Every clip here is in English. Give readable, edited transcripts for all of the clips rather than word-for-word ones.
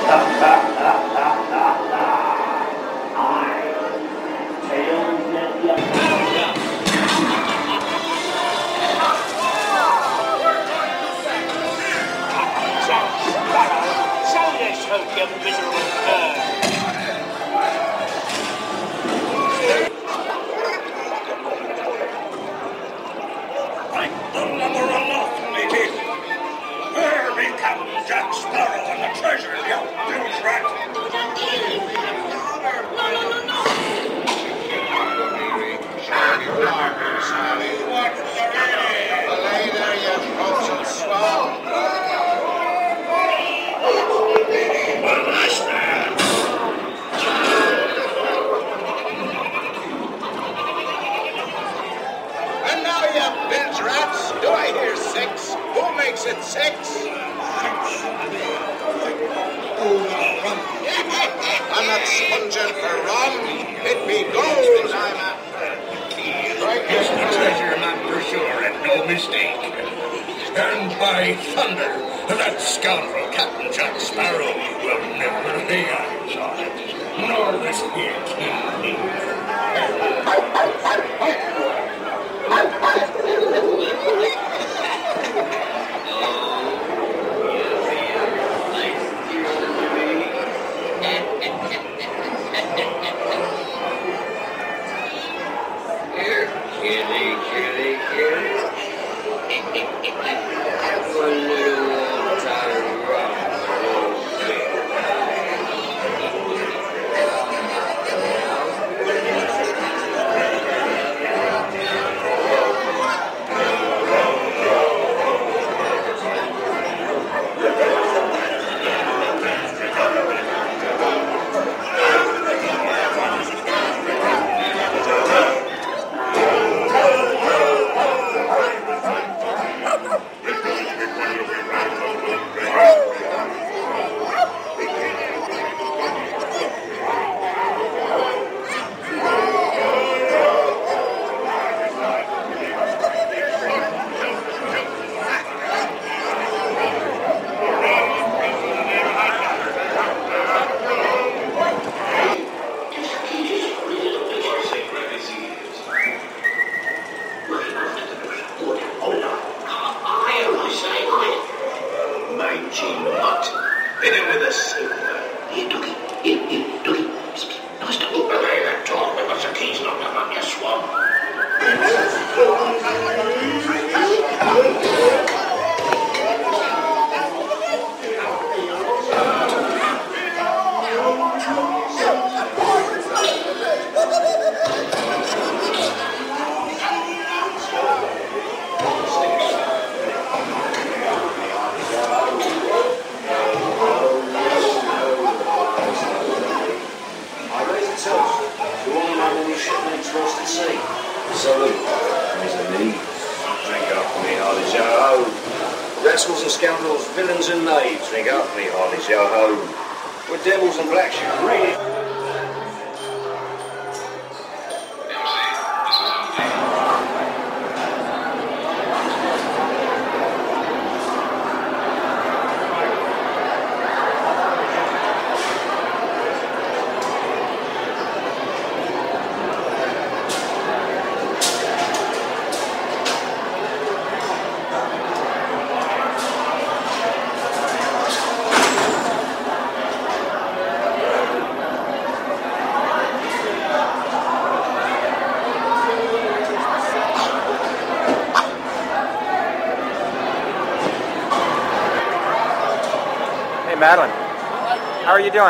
Madeline, how are you doing?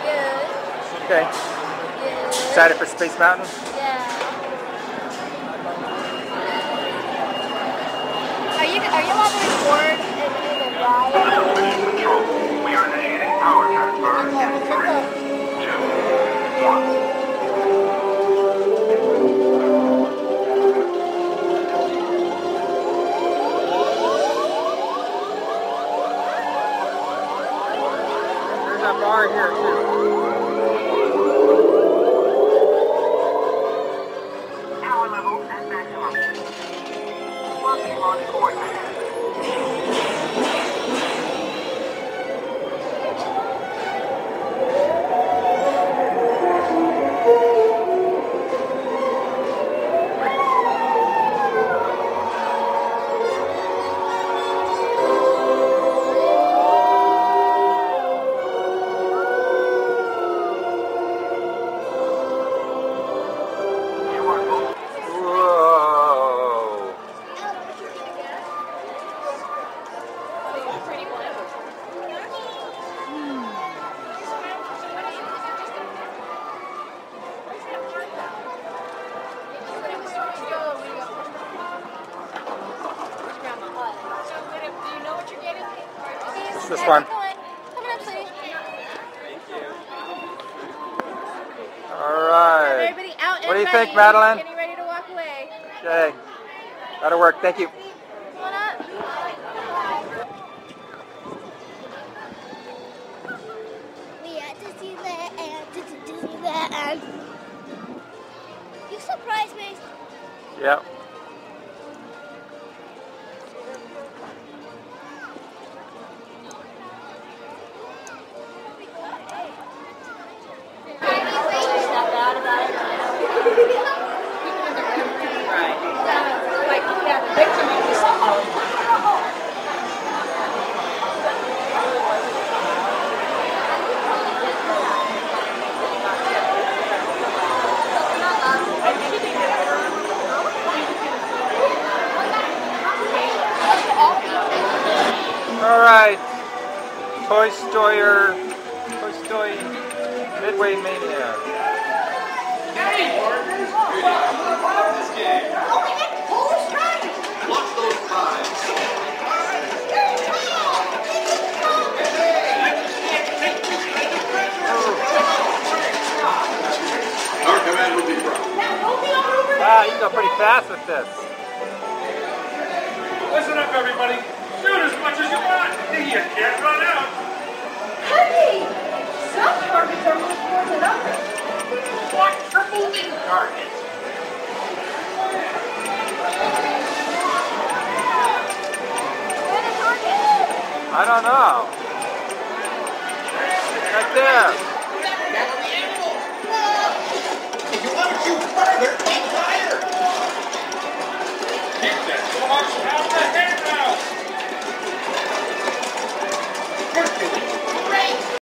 Good. Okay. Good. Excited for Space Mountain? Yeah. Are you on the record in the ride? Control, we are initiating power transfer in 3, 2, 1. Bar here too. Power level at maximum. Working launch coordinates. Just this one. Coming up, sweetie. All right. Everybody out and What do you ready. think, Madeline? Getting ready to walk away. Okay. That'll work. Thank you. Come on up. We had to see that and to do that. You surprised me. Yep. All right. Toy Story Midway Mania. Watch those ties. Our command will be brought. Wow, you can go pretty fast with this. Listen up, everybody. Shoot as much as you want. You can't run out. Hey! Some targets are more important than others. What for moving targets? I don't know. Right there.